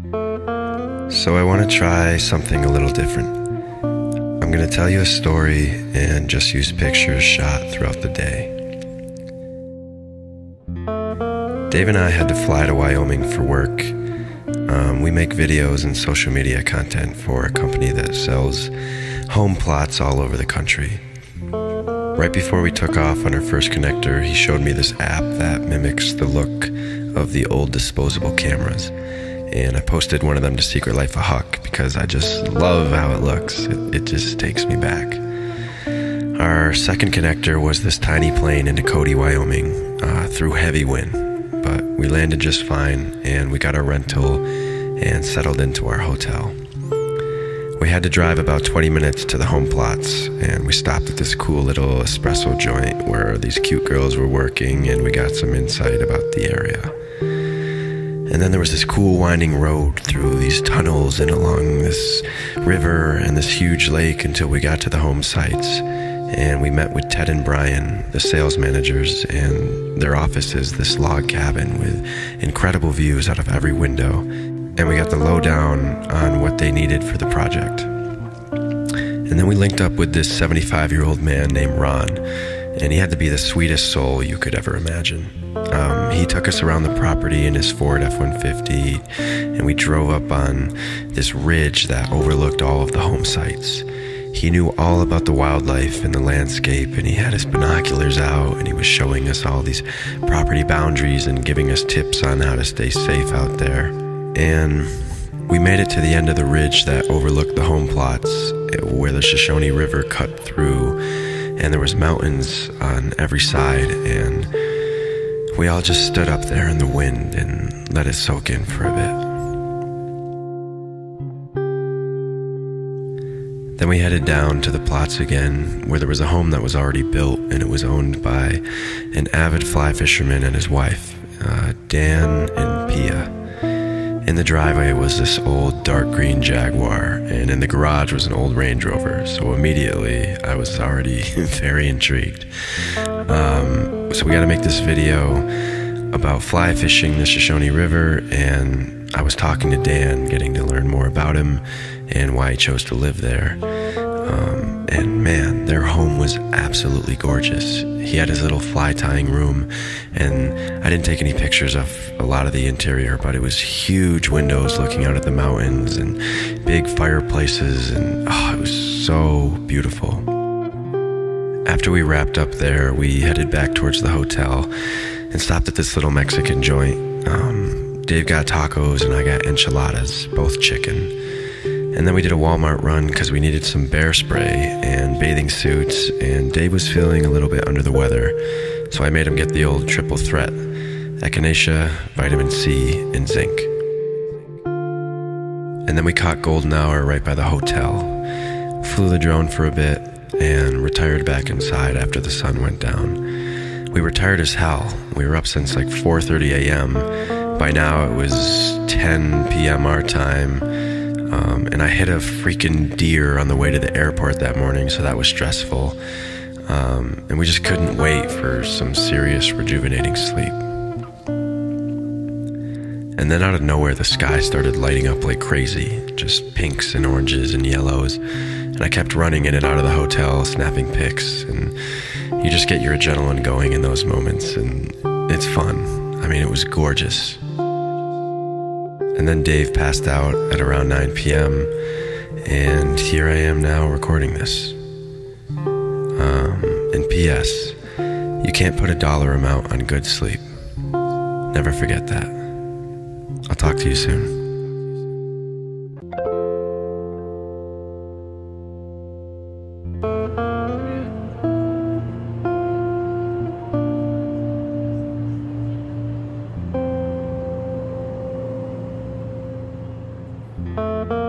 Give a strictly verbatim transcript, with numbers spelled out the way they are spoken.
So I want to try something a little different. I'm going to tell you a story and just use pictures shot throughout the day. Dave and I had to fly to Wyoming for work. Um, we make videos and social media content for a company that sells home plots all over the country. Right before we took off on our first connector, he showed me this app that mimics the look of the old disposable cameras. And I posted one of them to Secret Life of Huck because I just love how it looks. It, it just takes me back. Our second connector was this tiny plane into Cody, Wyoming, uh, through heavy wind. But we landed just fine, and we got our rental and settled into our hotel. We had to drive about twenty minutes to the home plots, and we stopped at this cool little espresso joint where these cute girls were working, and we got some insight about the area. And then there was this cool winding road through these tunnels and along this river and this huge lake until we got to the home sites. And we met with Ted and Brian, the sales managers, and their office is this log cabin with incredible views out of every window. And we got the lowdown on what they needed for the project. And then we linked up with this seventy-five-year-old man named Ron, and he had to be the sweetest soul you could ever imagine. Um, he took us around the property in his Ford F one fifty, and we drove up on this ridge that overlooked all of the home sites. He knew all about the wildlife and the landscape, and he had his binoculars out, and he was showing us all these property boundaries and giving us tips on how to stay safe out there. And we made it to the end of the ridge that overlooked the home plots, where the Shoshone River cut through, and there was mountains on every side, and we all just stood up there in the wind and let it soak in for a bit. Then we headed down to the plots again, where there was a home that was already built, and it was owned by an avid fly fisherman and his wife, uh, Dan and Pia. In the driveway was this old dark green Jaguar, and in the garage was an old Range Rover, so immediately I was already very intrigued. Um, so we got to make this video about fly fishing the Shoshone River, and I was talking to Dan, getting to learn more about him and why he chose to live there. Um, and man, their home was absolutely gorgeous. He had his little fly tying room, and I didn't take any pictures of a lot of the interior, but it was huge windows looking out at the mountains and big fireplaces, and oh, it was so beautiful. After we wrapped up there, we headed back towards the hotel and stopped at this little Mexican joint. Um, Dave got tacos and I got enchiladas, both chicken. And then we did a Walmart run because we needed some bear spray and bathing suits, and Dave was feeling a little bit under the weather, so I made him get the old triple threat: echinacea, vitamin C, and zinc. And then we caught golden hour right by the hotel, flew the drone for a bit, and retired back inside after the sun went down. We were tired as hell. We were up since like four thirty a m By now it was ten p m our time. Um, and I hit a freaking deer on the way to the airport that morning, so that was stressful. Um, and we just couldn't wait for some serious rejuvenating sleep. And then out of nowhere, the sky started lighting up like crazy, just pinks and oranges and yellows. And I kept running in and out of the hotel, snapping pics, and you just get your adrenaline going in those moments, and it's fun. I mean, it was gorgeous. And then Dave passed out at around nine p m, and here I am now recording this. Um, and P S, you can't put a dollar amount on good sleep. Never forget that. I'll talk to you soon. Thank you.